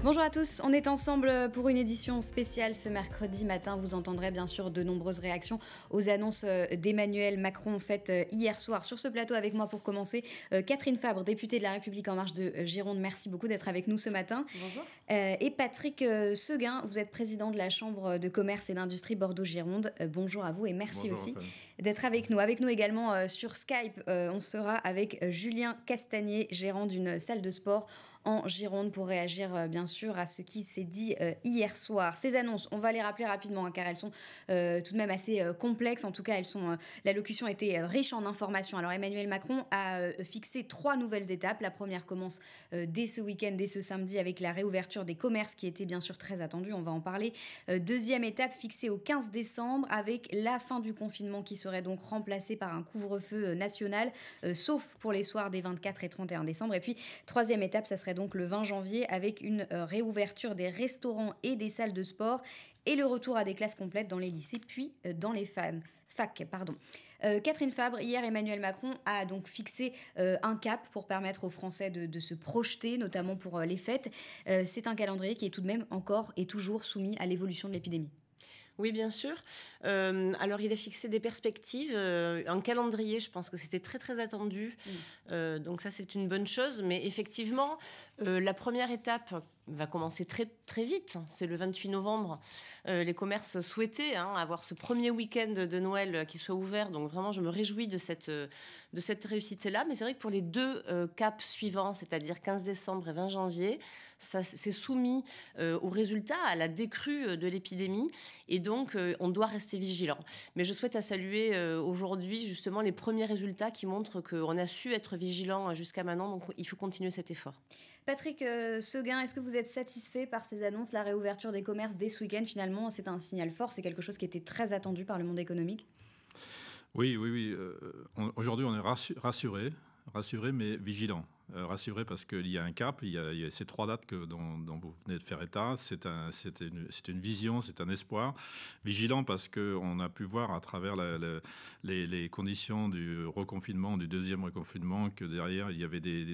Bonjour à tous, on est ensemble pour une édition spéciale ce mercredi matin. Vous entendrez bien sûr de nombreuses réactions aux annonces d'Emmanuel Macron faites hier soir. Sur ce plateau avec moi pour commencer, Catherine Fabre, députée de La République En Marche de Gironde. Merci beaucoup d'être avec nous ce matin. Bonjour. Et Patrick Seguin, vous êtes président de la Chambre de commerce et d'industrie Bordeaux-Gironde. Bonjour à vous et merci Bonjour, aussi Raphaël. d'être avec nous. Avec nous également sur Skype, on sera avec Julien Castagnier, gérant d'une salle de sport en Gironde, pour réagir bien sûr à ce qui s'est dit hier soir. Ces annonces, on va les rappeler rapidement car elles sont tout de même assez complexes. En tout cas, l'allocution était riche en informations. Alors Emmanuel Macron a fixé 3 nouvelles étapes. La première commence dès ce week-end, dès ce samedi, avec la réouverture des commerces qui était bien sûr très attendue. On va en parler. Deuxième étape fixée au 15 décembre avec la fin du confinement qui serait donc remplacée par un couvre-feu national, sauf pour les soirs des 24 et 31 décembre. Et puis, troisième étape, ça serait donc le 20 janvier avec une réouverture des restaurants et des salles de sport et le retour à des classes complètes dans les lycées puis dans les facs. Catherine Fabre, hier Emmanuel Macron a donc fixé un cap pour permettre aux Français de se projeter, notamment pour les fêtes. C'est un calendrier qui est tout de même encore et toujours soumis à l'évolution de l'épidémie. Oui, bien sûr. Alors, il a fixé des perspectives, un calendrier, je pense que c'était très, très attendu. Donc ça, c'est une bonne chose. Mais effectivement, la première étape va commencer très, très vite. C'est le 28 novembre. Les commerces souhaitaient avoir ce premier week-end de Noël qui soit ouvert. Donc vraiment, je me réjouis de cette réussite-là. Mais c'est vrai que pour les deux caps suivants, c'est-à-dire 15 décembre et 20 janvier, ça c'est soumis aux résultats, à la décrue de l'épidémie. Et donc, on doit rester vigilant. Mais je souhaite saluer aujourd'hui justement les premiers résultats qui montrent qu'on a su être vigilant jusqu'à maintenant. Donc, il faut continuer cet effort. Patrick Seguin, est-ce que vous êtes satisfait par ces annonces, la réouverture des commerces dès ce week-end? Finalement, c'est un signal fort, c'est quelque chose qui était très attendu par le monde économique. Oui. Aujourd'hui, on est rassuré, mais vigilant. Rassuré parce qu'il y a un cap, il y a ces 3 dates dont vous venez de faire état. C'est une vision, c'est un espoir. Vigilant parce qu'on a pu voir à travers les conditions du reconfinement, du deuxième reconfinement, que derrière, il y avait des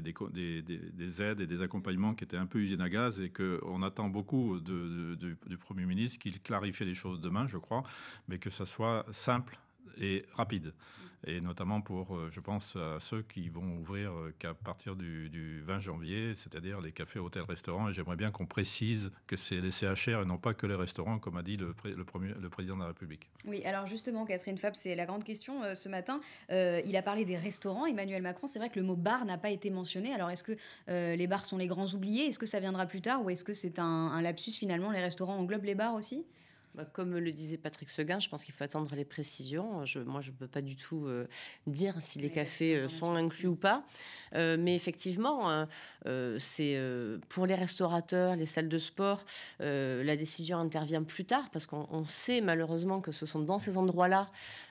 aides et des accompagnements qui étaient un peu usines à gaz et qu'on attend beaucoup du Premier ministre qu'il clarifie les choses demain, je crois, mais que ça soit simple et rapide, et notamment pour, je pense, à ceux qui vont ouvrir qu'à partir du 20 janvier, c'est-à-dire les cafés, hôtels, restaurants, et j'aimerais bien qu'on précise que c'est les CHR et non pas que les restaurants, comme a dit le président de la République. Oui, alors justement, Catherine Fabre, c'est la grande question ce matin. Il a parlé des restaurants, Emmanuel Macron. C'est vrai que le mot bar n'a pas été mentionné. Alors, est-ce que les bars sont les grands oubliés? Est-ce que ça viendra plus tard? Ou est-ce que c'est un lapsus, finalement, les restaurants englobent les bars aussi? Comme le disait Patrick Seguin, je pense qu'il faut attendre les précisions. Moi, je ne peux pas du tout dire si les cafés sont inclus ou pas. Mais effectivement, c'est pour les restaurateurs, les salles de sport, la décision intervient plus tard parce qu'on sait malheureusement que ce sont dans ces endroits-là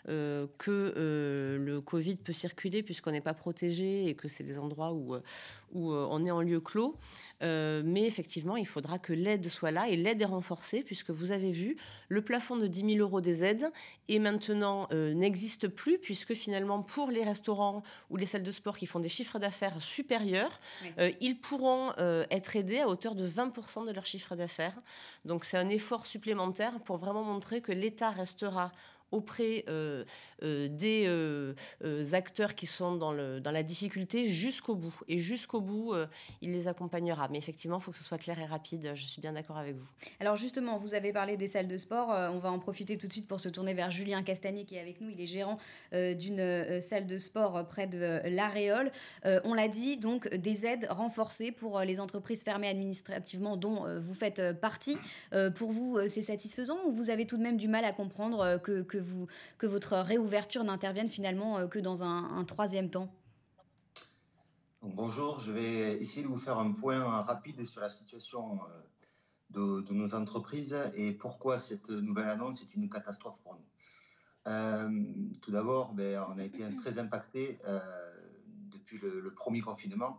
que le Covid peut circuler puisqu'on n'est pas protégé et que c'est des endroits où on est en lieu clos. Mais effectivement, il faudra que l'aide soit là et l'aide est renforcée puisque vous avez vu, le plafond de 10 000 € des aides et maintenant n'existe plus puisque finalement pour les restaurants ou les salles de sport qui font des chiffres d'affaires supérieurs, ils pourront être aidés à hauteur de 20% de leur chiffre d'affaires. Donc c'est un effort supplémentaire pour vraiment montrer que l'État restera auprès des acteurs qui sont dans la difficulté jusqu'au bout. Et jusqu'au bout, il les accompagnera. Mais effectivement, il faut que ce soit clair et rapide. Je suis bien d'accord avec vous. Alors justement, vous avez parlé des salles de sport. On va en profiter tout de suite pour se tourner vers Julien Castagnier qui est avec nous. Il est gérant d'une salle de sport près de l'Aréole. On l'a dit, donc des aides renforcées pour les entreprises fermées administrativement dont vous faites partie. Pour vous, c'est satisfaisant ou vous avez tout de même du mal à comprendre que votre réouverture n'intervienne finalement que dans un troisième temps? Bonjour, je vais essayer de vous faire un point rapide sur la situation de nos entreprises et pourquoi cette nouvelle annonce est une catastrophe pour nous. Tout d'abord, on a été très impacté depuis le premier confinement.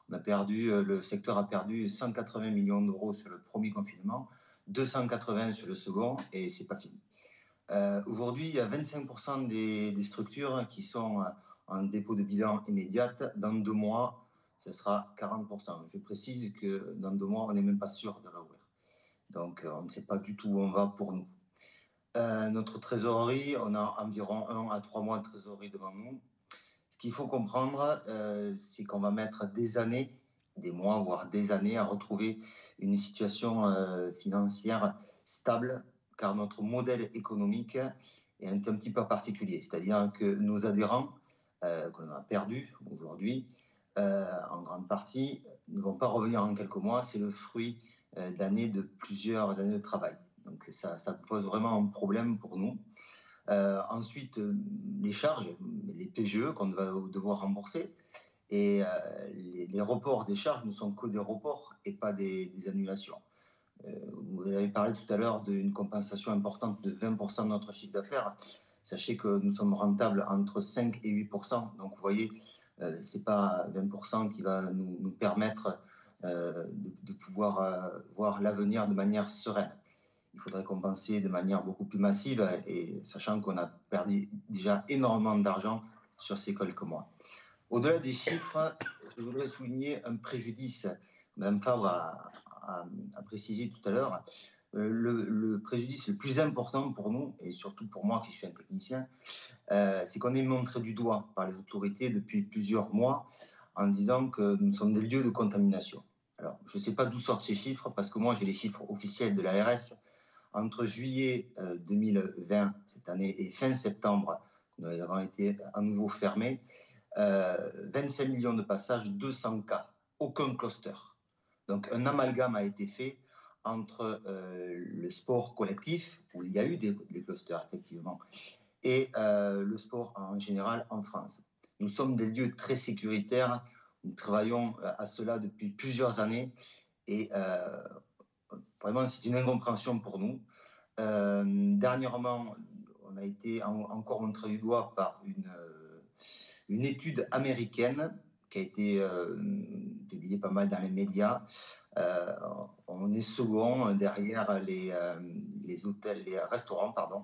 Le secteur a perdu 180 millions d'euros sur le premier confinement, 280 sur le second, et c'est pas fini. Aujourd'hui, il y a 25% des structures qui sont en dépôt de bilan immédiat. Dans 2 mois, ce sera 40%. Je précise que dans 2 mois, on n'est même pas sûr de réouvrir. Donc, on ne sait pas du tout où on va pour nous. Notre trésorerie, on a environ 1 à 3 mois de trésorerie devant nous. Ce qu'il faut comprendre, c'est qu'on va mettre des années, des mois, voire des années à retrouver une situation financière stable, car notre modèle économique est un petit peu particulier. C'est-à-dire que nos adhérents, qu'on a perdus aujourd'hui, en grande partie, ne vont pas revenir en quelques mois. C'est le fruit plusieurs années de travail. Donc ça pose vraiment un problème pour nous. Ensuite, les charges, les PGE qu'on va devoir rembourser. Et les reports des charges ne sont que des reports et pas des annulations. Vous avez parlé tout à l'heure d'une compensation importante de 20% de notre chiffre d'affaires. Sachez que nous sommes rentables entre 5 et 8%. Donc vous voyez, ce n'est pas 20% qui va nous permettre de pouvoir voir l'avenir de manière sereine. Il faudrait compenser de manière beaucoup plus massive, et sachant qu'on a perdu déjà énormément d'argent sur ces quelques mois. Au-delà des chiffres, je voudrais souligner un préjudice. Mme Fabre a précisé tout à l'heure. Le préjudice le plus important pour nous, et surtout pour moi qui suis un technicien, c'est qu'on est montré du doigt par les autorités depuis plusieurs mois en disant que nous sommes des lieux de contamination. Alors, je ne sais pas d'où sortent ces chiffres, parce que moi, j'ai les chiffres officiels de l'ARS. Entre juillet 2020, cette année, et fin septembre, nous avons été à nouveau fermés, 25 millions de passages, 200 cas, aucun cluster. Donc, un amalgame a été fait entre le sport collectif, où il y a eu des clusters, effectivement, et le sport en général en France. Nous sommes des lieux très sécuritaires. Nous travaillons à cela depuis plusieurs années, et vraiment, c'est une incompréhension pour nous. Dernièrement, on a été encore montré du doigt par une étude américaine qui a été publiée pas mal dans les médias. On est second derrière les hôtels, les restaurants, pardon.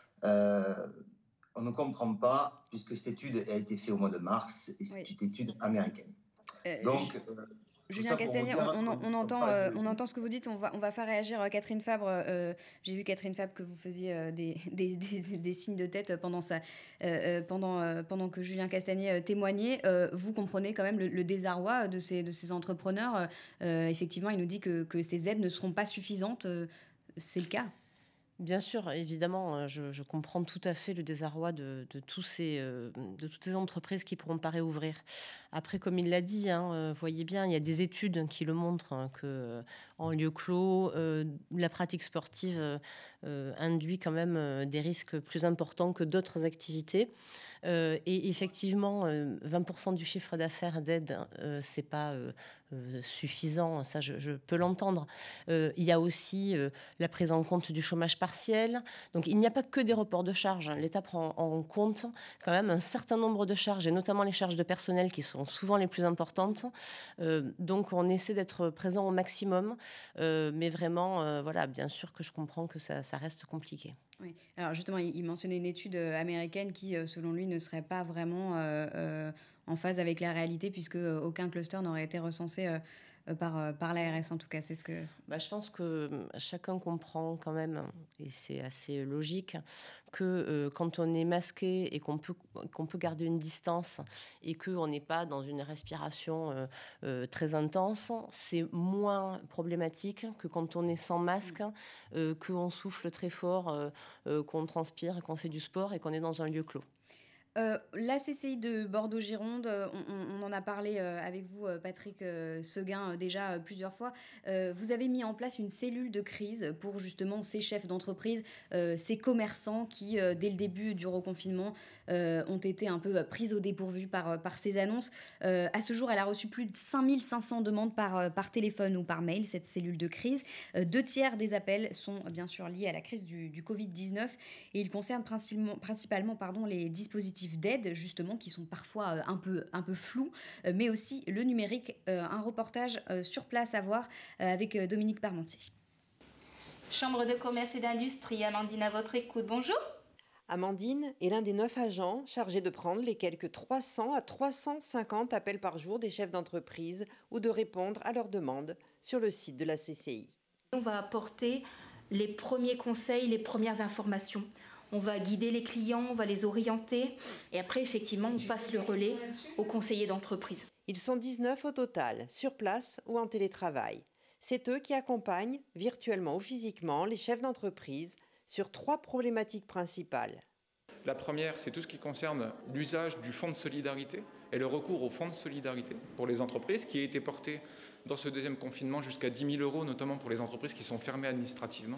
On ne comprend pas, puisque cette étude a été faite au mois de mars, et c'est une étude américaine. Donc, Julien Castagnet, on entend ce que vous dites. On va faire réagir Catherine Fabre. J'ai vu, Catherine Fabre, que vous faisiez des signes de tête pendant que Julien Castagnet témoignait. Vous comprenez quand même le désarroi de ces entrepreneurs. Effectivement, il nous dit que ces aides ne seront pas suffisantes. C'est le cas. Bien sûr, évidemment, je comprends tout à fait le désarroi de toutes ces entreprises qui ne pourront pas réouvrir. Après, comme il l'a dit, vous voyez bien, il y a des études qui le montrent, qu'en lieu clos, la pratique sportive induit quand même des risques plus importants que d'autres activités. Et effectivement, 20% du chiffre d'affaires d'aide, c'est pas suffisant, ça je peux l'entendre. Il y a aussi la prise en compte du chômage partiel. Donc il n'y a pas que des reports de charges. L'État prend en compte quand même un certain nombre de charges, et notamment les charges de personnel qui sont souvent les plus importantes. Donc on essaie d'être présent au maximum, mais vraiment, voilà, bien sûr que je comprends que ça reste compliqué. Oui. Alors justement, il mentionnait une étude américaine qui, selon lui, ne serait pas vraiment en phase avec la réalité, puisque aucun cluster n'aurait été recensé par l'ARS, en tout cas. C'est ce que... Je pense que chacun comprend quand même, et c'est assez logique, que quand on est masqué et qu'on peut garder une distance et qu'on n'est pas dans une respiration très intense, c'est moins problématique que quand on est sans masque, qu'on souffle très fort, qu'on transpire, qu'on fait du sport et qu'on est dans un lieu clos. La CCI de Bordeaux-Gironde, on en a parlé avec vous, Patrick Seguin, déjà plusieurs fois. Vous avez mis en place une cellule de crise pour justement ces chefs d'entreprise, ces commerçants qui, dès le début du reconfinement, ont été un peu pris au dépourvu par ces annonces. À ce jour, elle a reçu plus de 5500 demandes par téléphone ou par mail, cette cellule de crise. 2/3 des appels sont bien sûr liés à la crise du Covid-19, et ils concernent principalement les dispositifs d'aide, justement, qui sont parfois un peu flous, mais aussi le numérique. Un reportage sur place à voir avec Dominique Parmentier. Chambre de commerce et d'industrie, Amandine, à votre écoute. Bonjour. Amandine est l'un des 9 agents chargés de prendre les quelques 300 à 350 appels par jour des chefs d'entreprise ou de répondre à leurs demandes sur le site de la CCI. On va apporter les premiers conseils, les premières informations. On va guider les clients, on va les orienter et après, effectivement, on passe le relais aux conseillers d'entreprise. Ils sont 19 au total, sur place ou en télétravail. C'est eux qui accompagnent, virtuellement ou physiquement, les chefs d'entreprise sur 3 problématiques principales. La première, c'est tout ce qui concerne l'usage du fonds de solidarité et le recours au fonds de solidarité pour les entreprises, qui a été porté dans ce deuxième confinement jusqu'à 10 000 €, notamment pour les entreprises qui sont fermées administrativement.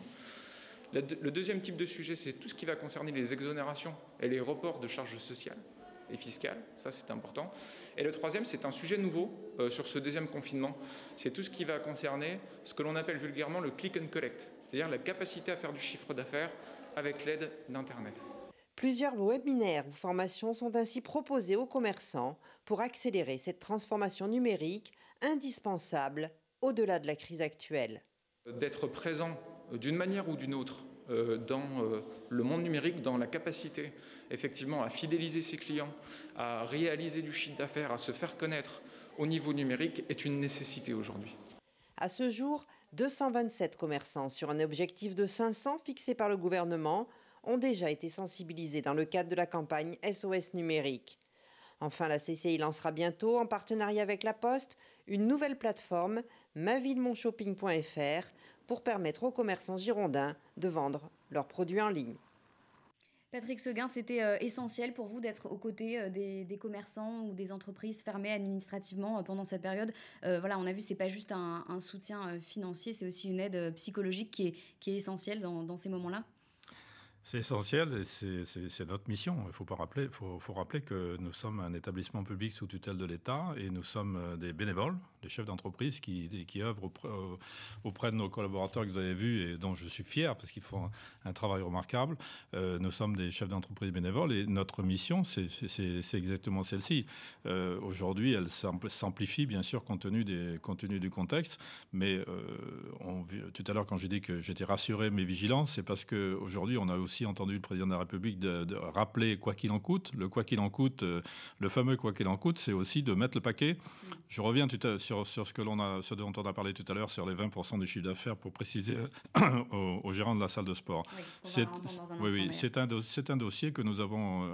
Le deuxième type de sujet, c'est tout ce qui va concerner les exonérations et les reports de charges sociales et fiscales, ça c'est important. Et le troisième, c'est un sujet nouveau sur ce deuxième confinement, c'est tout ce qui va concerner ce que l'on appelle vulgairement le click and collect, c'est-à-dire la capacité à faire du chiffre d'affaires avec l'aide d'Internet. Plusieurs webinaires ou formations sont ainsi proposés aux commerçants pour accélérer cette transformation numérique indispensable au-delà de la crise actuelle. D'être présent d'une manière ou d'une autre dans le monde numérique, dans la capacité effectivement à fidéliser ses clients, à réaliser du chiffre d'affaires, à se faire connaître au niveau numérique est une nécessité aujourd'hui. À ce jour, 227 commerçants sur un objectif de 500 fixé par le gouvernement ont déjà été sensibilisés dans le cadre de la campagne SOS numérique. Enfin, la CCI lancera bientôt, en partenariat avec La Poste, une nouvelle plateforme, mavillemonshopping.fr, pour permettre aux commerçants girondins de vendre leurs produits en ligne. Patrick Seguin, c'était essentiel pour vous d'être aux côtés des commerçants ou des entreprises fermées administrativement pendant cette période. Voilà, on a vu, c'est pas juste un soutien financier, c'est aussi une aide psychologique qui est essentielle dans ces moments-là. C'est essentiel et c'est notre mission. Il faut rappeler que nous sommes un établissement public sous tutelle de l'État et nous sommes des bénévoles, des chefs d'entreprise qui œuvrent auprès de nos collaborateurs que vous avez vus et dont je suis fier parce qu'ils font un travail remarquable. Nous sommes des chefs d'entreprise bénévoles et notre mission, c'est exactement celle-ci. Aujourd'hui, elle s'amplifie bien sûr compte tenu du contexte, mais tout à l'heure quand j'ai dit que j'étais rassuré mais vigilant, c'est parce qu'aujourd'hui on a aussi entendu le président de la République de rappeler quoi qu'il en coûte. Le quoi qu'il en coûte, le fameux quoi qu'il en coûte, c'est aussi de mettre le paquet. Je reviens sur ce dont on a parlé tout à l'heure, sur les 20% du chiffre d'affaires pour préciser aux gérants de la salle de sport. Oui, c'est un dossier que nous avons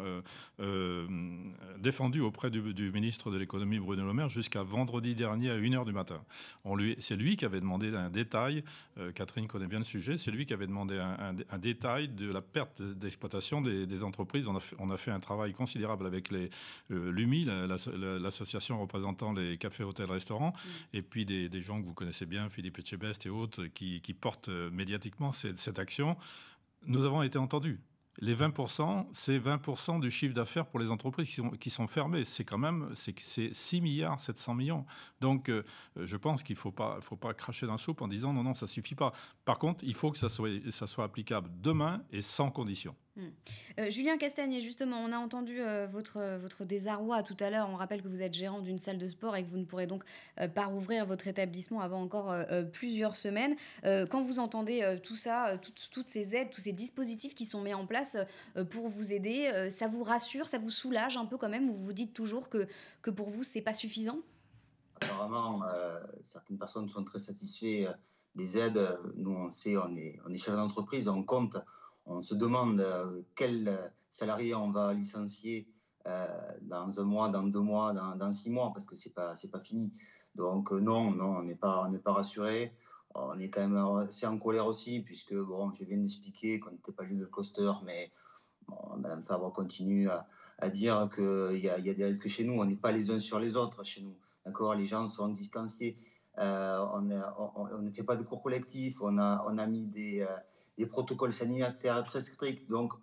défendu auprès du ministre de l'économie Bruno Le Maire jusqu'à vendredi dernier à 1h du matin. C'est lui qui avait demandé un détail, Catherine connaît bien le sujet, c'est lui qui avait demandé un détail de la perte d'exploitation des entreprises. On a fait un travail considérable avec l'UMI, l'association représentant les cafés, hôtels, restaurants, et puis des gens que vous connaissez bien, Philippe Etchebest et autres, qui portent médiatiquement cette action. Nous avons été entendus. Les 20%, c'est 20% du chiffre d'affaires pour les entreprises qui sont fermées. C'est quand même, c'est 6 milliards 700 millions. Donc, je pense qu'il faut pas cracher dans la soupe en disant non, ça suffit pas. Par contre, il faut que ça soit applicable demain et sans condition. Julien Castagnet, justement, on a entendu votre désarroi tout à l'heure. On rappelle que vous êtes gérant d'une salle de sport et que vous ne pourrez donc pas rouvrir votre établissement avant encore plusieurs semaines. Quand vous entendez tout ça, toutes ces aides, tous ces dispositifs qui sont mis en place pour vous aider, ça vous rassure, ça vous soulage un peu quand même, ou vous vous dites toujours que pour vous, c'est pas suffisant ? Apparemment, certaines personnes sont très satisfaites des aides. Nous, on sait, on est chef d'entreprise, on compte. On se demande quel salarié on va licencier dans 1 mois, dans 2 mois, dans 6 mois, parce que c'est pas fini. Donc non, on n'est pas rassuré. On est quand même assez en colère aussi, puisque je viens d'expliquer qu'on n'était pas leader coaster, mais Mme Fabre continue à dire qu'il y a des risques chez nous. On n'est pas les uns sur les autres chez nous. D'accord, les gens sont distanciés. On ne fait pas de cours collectifs. On a mis des protocoles sanitaires très stricts. Donc,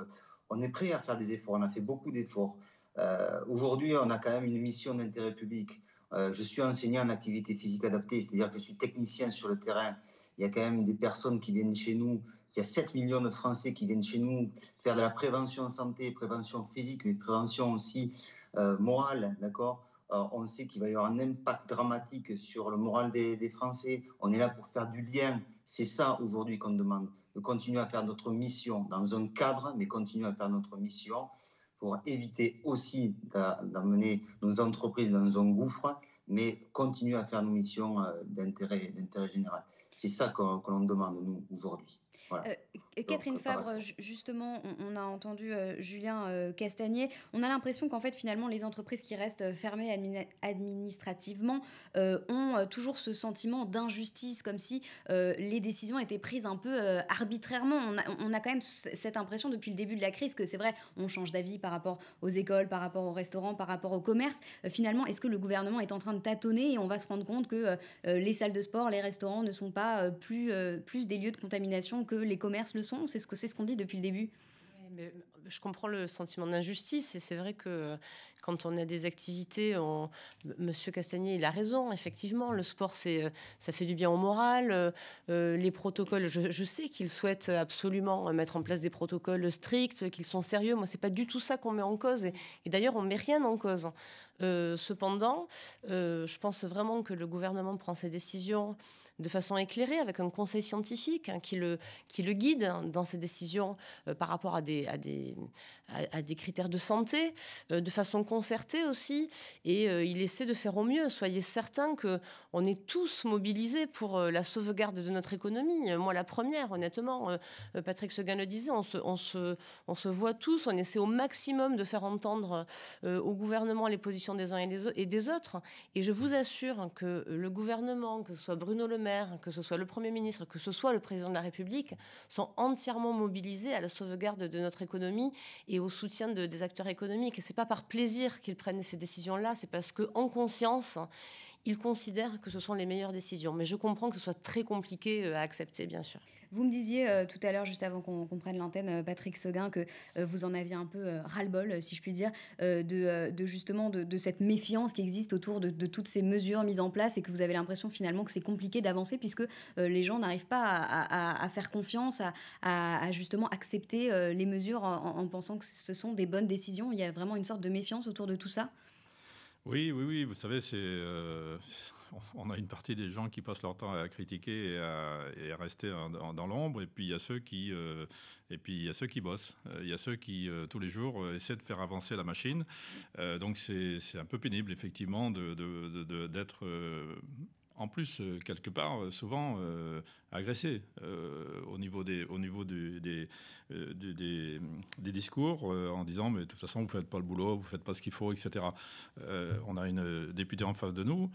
on est prêt à faire des efforts. On a fait beaucoup d'efforts. Aujourd'hui, on a quand même une mission d'intérêt public. Je suis enseignant en activité physique adaptée, c'est-à-dire que je suis technicien sur le terrain. Il y a quand même des personnes qui viennent chez nous. Il y a 7 millions de Français qui viennent chez nous faire de la prévention santé, prévention physique, mais prévention aussi morale, d'accord ? On sait qu'il va y avoir un impact dramatique sur le moral des Français. On est là pour faire du lien. C'est ça aujourd'hui qu'on demande. de continuer à faire notre mission dans un cadre, mais continuer à faire notre mission pour éviter aussi d'amener nos entreprises dans un gouffre, mais continuer à faire nos missions d'intérêt général. C'est ça que l'on demande, nous, aujourd'hui. Voilà. Catherine Fabre, justement, on a entendu Julien Castagnet. On a l'impression qu'en fait, finalement, les entreprises qui restent fermées administrativement ont toujours ce sentiment d'injustice, comme si les décisions étaient prises un peu arbitrairement. On a quand même cette impression depuis le début de la crise que c'est vrai, on change d'avis par rapport aux écoles, par rapport aux restaurants, par rapport au commerce. Finalement, est-ce que le gouvernement est en train de tâtonner et on va se rendre compte que les salles de sport, les restaurants ne sont pas plus des lieux de contamination que les commerces le sont? C'est ce qu'on dit depuis le début. Mais je comprends le sentiment d'injustice et c'est vrai que quand on a des activités, Monsieur Castagnet, il a raison, effectivement, le sport, ça fait du bien au moral. Les protocoles, je sais qu'ils souhaitent absolument mettre en place des protocoles stricts, qu'ils sont sérieux. Moi, c'est pas du tout ça qu'on met en cause et d'ailleurs, on met rien en cause. Cependant, je pense vraiment que le gouvernement prend ses décisions de façon éclairée, avec un conseil scientifique qui le guide dans ses décisions par rapport à des critères de santé, de façon concertée aussi, et il essaie de faire au mieux. Soyez certains qu'on est tous mobilisés pour la sauvegarde de notre économie. Moi, la première, honnêtement, Patrick Seguin le disait, on se voit tous, on essaie au maximum de faire entendre au gouvernement les positions des uns et des autres, et je vous assure que le gouvernement, que ce soit Bruno Le Maire, que ce soit le Premier ministre, que ce soit le Président de la République, sont entièrement mobilisés à la sauvegarde de notre économie et au soutien des acteurs économiques. Et ce n'est pas par plaisir qu'ils prennent ces décisions-là, c'est parce qu'en conscience, ils considèrent que ce sont les meilleures décisions. Mais je comprends que ce soit très compliqué à accepter, bien sûr. Vous me disiez tout à l'heure, juste avant qu'on prenne l'antenne, Patrick Seguin, que vous en aviez un peu ras-le-bol, si je puis dire, justement de cette méfiance qui existe autour de toutes ces mesures mises en place et que vous avez l'impression finalement que c'est compliqué d'avancer puisque les gens n'arrivent pas à faire confiance, à justement accepter les mesures en pensant que ce sont des bonnes décisions. Il y a vraiment une sorte de méfiance autour de tout ça. Oui, vous savez, on a une partie des gens qui passent leur temps à critiquer et à rester dans l'ombre, et puis il y a ceux qui bossent, il y a ceux qui tous les jours essaient de faire avancer la machine. Donc c'est un peu pénible effectivement d'être en plus, quelque part, souvent agressé au niveau des discours en disant mais de toute façon vous faites pas le boulot, vous faites pas ce qu'il faut, etc. On a une députée en face de nous,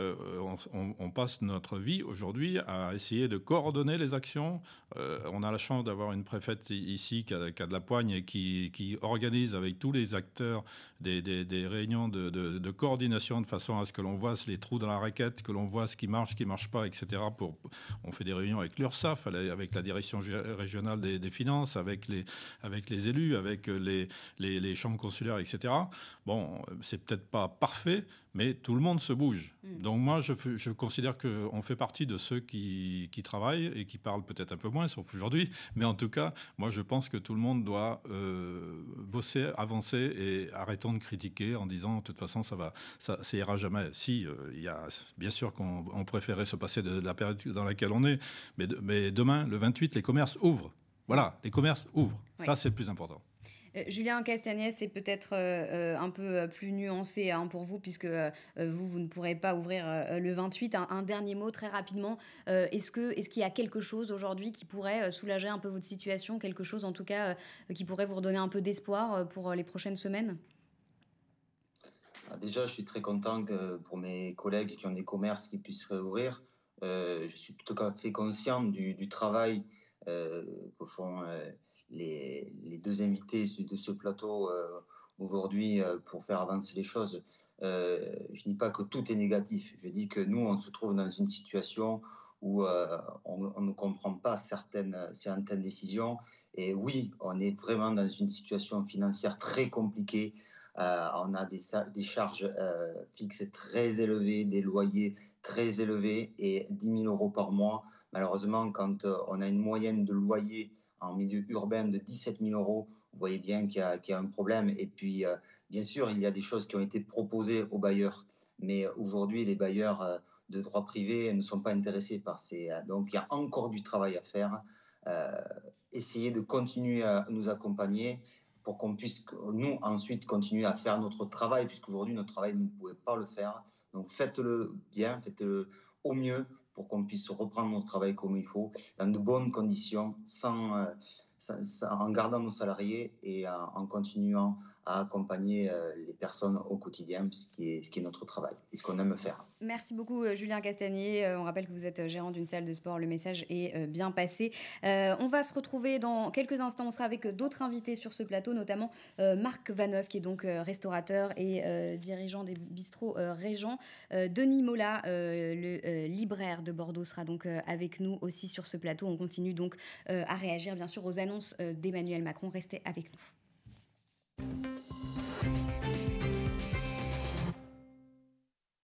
on passe notre vie aujourd'hui à essayer de coordonner les actions. On a la chance d'avoir une préfète ici qui a de la poigne et qui organise avec tous les acteurs des réunions de coordination de façon à ce que l'on voit les trous dans la raquette, que l'on voit ce qui marche pas, etc. On fait des réunions avec l'URSSAF, avec la direction régionale des finances, avec les élus, avec les chambres consulaires, etc. Bon, c'est peut-être pas parfait, mais tout le monde se bouge. Donc moi, je considère qu'on fait partie de ceux qui travaillent et qui parlent peut-être un peu moins, sauf aujourd'hui. Mais en tout cas, moi, je pense que tout le monde doit bosser, avancer et arrêtons de critiquer en disant de toute façon, ça ira jamais. Si, il y a bien sûr qu'on préférait se passer de la période dans laquelle on est, mais demain, le 28, les commerces ouvrent. Voilà, les commerces ouvrent. Oui. Ça, c'est le plus important. Julien Castagnet, c'est peut-être un peu plus nuancé pour vous, puisque vous ne pourrez pas ouvrir le 28. Un dernier mot, très rapidement. Est-ce qu'il y a quelque chose aujourd'hui qui pourrait soulager un peu votre situation, quelque chose en tout cas qui pourrait vous redonner un peu d'espoir pour les prochaines semaines ? Déjà, je suis très content que pour mes collègues qui ont des commerces qui puissent réouvrir. Je suis tout à fait conscient du travail que font les deux invités de ce plateau aujourd'hui pour faire avancer les choses. Je ne dis pas que tout est négatif. Je dis que nous, on se trouve dans une situation où on ne comprend pas certaines décisions. Et oui, on est vraiment dans une situation financière très compliquée. On a des charges fixes très élevées, des loyers très élevés et 10 000 € par mois. Malheureusement, quand on a une moyenne de loyer en milieu urbain de 17 000 €, vous voyez bien qu'il y a un problème. Et puis, bien sûr, il y a des choses qui ont été proposées aux bailleurs. Mais aujourd'hui, les bailleurs de droit privé ne sont pas intéressés par ces... Donc, il y a encore du travail à faire. essayer de continuer à nous accompagner pour qu'on puisse, nous, ensuite continuer à faire notre travail, puisqu'aujourd'hui, notre travail, nous ne pouvons pas le faire. Donc, faites-le bien, faites-le au mieux pour qu'on puisse reprendre notre travail comme il faut, dans de bonnes conditions, en gardant nos salariés et en continuant à accompagner les personnes au quotidien, ce qui est notre travail et ce qu'on aime faire. Merci beaucoup Julien Castagnier. On rappelle que vous êtes gérant d'une salle de sport. Le message est bien passé. On va se retrouver dans quelques instants. On sera avec d'autres invités sur ce plateau, notamment Marc Vaneuve, qui est donc restaurateur et dirigeant des bistrots Régent. Denis Mola, le libraire de Bordeaux, sera donc avec nous aussi sur ce plateau. On continue donc à réagir bien sûr aux annonces d'Emmanuel Macron. Restez avec nous.